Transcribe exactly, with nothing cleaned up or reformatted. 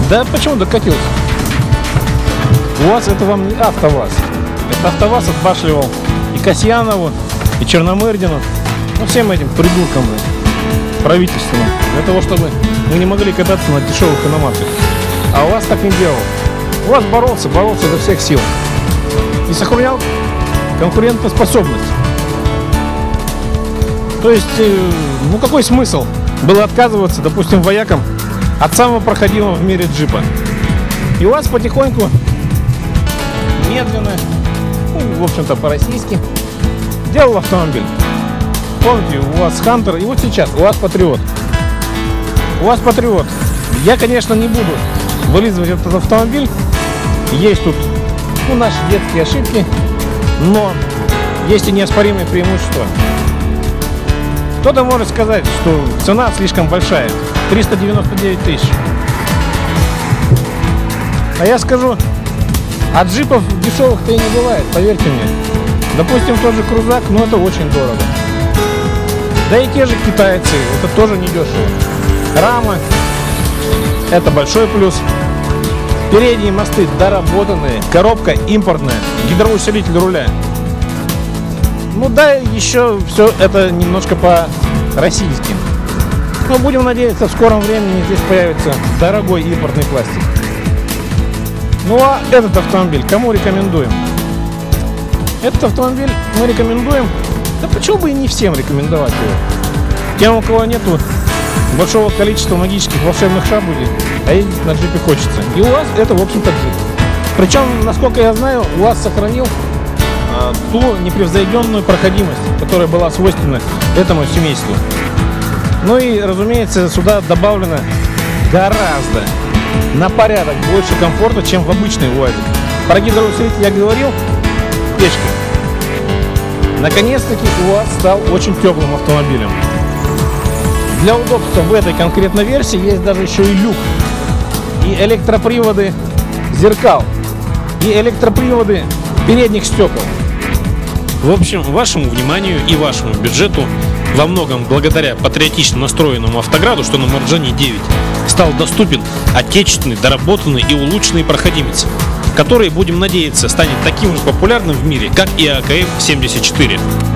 Да почему докатился? УАЗ это вам не АвтоВАЗ. Это АвтоВАЗ отбашливал и Касьянову, и Черномырдину, ну всем этим придуркам правительственным, для того, чтобы мы не могли кататься на дешевых иномарках. А УАЗ так не делал. УАЗ боролся, боролся изо всех сил и сохранял конкурентоспособность. То есть, ну какой смысл было отказываться, допустим, воякам от самого проходимого в мире джипа? И УАЗ потихоньку, медленно, ну, в общем-то по-российски, делал автомобиль. Помните, УАЗ Хантер и вот сейчас УАЗ Патриот. УАЗ Патриот. Я, конечно, не буду вылизывать этот автомобиль. Есть тут, ну, наши детские ошибки, но есть и неоспоримые преимущества. Кто-то может сказать, что цена слишком большая, триста девяносто девять тысяч. А я скажу, а джипов дешевых-то и не бывает, поверьте мне. Допустим, тот же крузак, но это очень дорого. Да и те же китайцы, это тоже не дешево. Рама, это большой плюс. Передние мосты доработанные, коробка импортная, гидроусилитель руля. Ну да, еще все это немножко по-российски. Но будем надеяться, в скором времени здесь появится дорогой импортный пластик. Ну а этот автомобиль кому рекомендуем? Этот автомобиль мы рекомендуем, да почему бы и не всем рекомендовать его. Тем, у кого нету большого количества магических волшебных шабулей, а ездить на джипе хочется. И УАЗ это, в общем-то, джип. Причем, насколько я знаю, УАЗ сохранил а, ту непревзойденную проходимость, которая была свойственна этому семейству. Ну и, разумеется, сюда добавлено гораздо, на порядок больше комфорта, чем в обычной УАЗе. Про гидроусилитель я говорил, печка. Наконец-таки УАЗ стал очень теплым автомобилем. Для удобства в этой конкретной версии есть даже еще и люк, и электроприводы зеркал, и электроприводы передних стекол. В общем, вашему вниманию и вашему бюджету, во многом благодаря патриотично настроенному Автограду, что на Марджани девять, стал доступен отечественный, доработанный и улучшенный проходимец, который, будем надеяться, станет таким же популярным в мире, как и АКФ семьдесят четыре.